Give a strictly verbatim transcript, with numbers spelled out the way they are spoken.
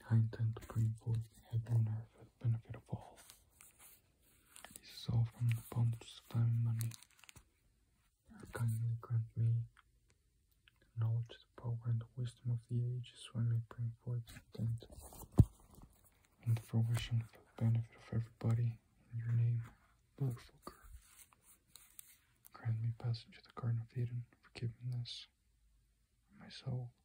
I intend to bring forth heaven and earth for the benefit of all. This is all from the abundance of time and money. Kindly grant me the knowledge, the power, and the wisdom of the ages, so I may bring forth intent and the fruition for the benefit of everybody. In your name, Littlefolker. Grant me passage to the Garden of Eden, forgiveness for my soul,